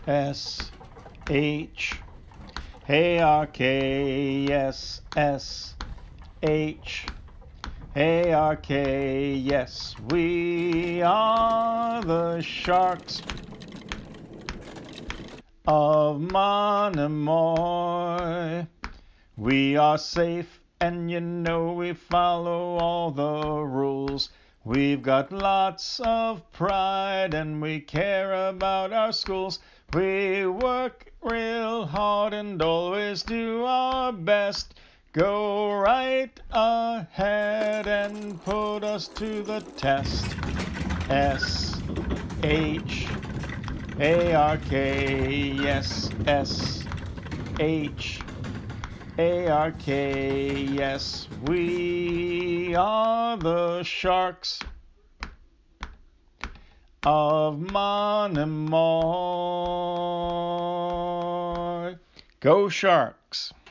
S H A-R-K, yes, S-H A-R-K, yes, we are the sharks of Monomoy. We are safe and you know we follow all the rules. We've got lots of pride and we care about our schools. We work real hard and always do our best. Go right ahead and put us to the test. S-H-A-R-K, yes, S-H-A-R-K, yes, we are the sharks of Monomoy. Go Sharks!